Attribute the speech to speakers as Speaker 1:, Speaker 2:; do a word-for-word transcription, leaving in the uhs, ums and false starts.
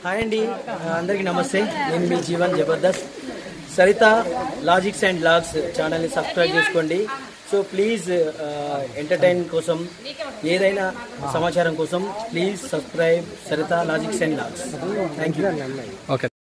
Speaker 1: Hi అండి, అందరికీ నమస్తే. నేను మీ Jeevan Jabardasth. Saritha logics and logs ఛానల్ని సబ్స్క్రైబ్ చేసుకోండి. సో ప్లీజ్ ఎంటర్టైన్ కోసం, ఏదైనా సమాచారం కోసం please subscribe Saritha logics and logs. Thank you.
Speaker 2: Okay.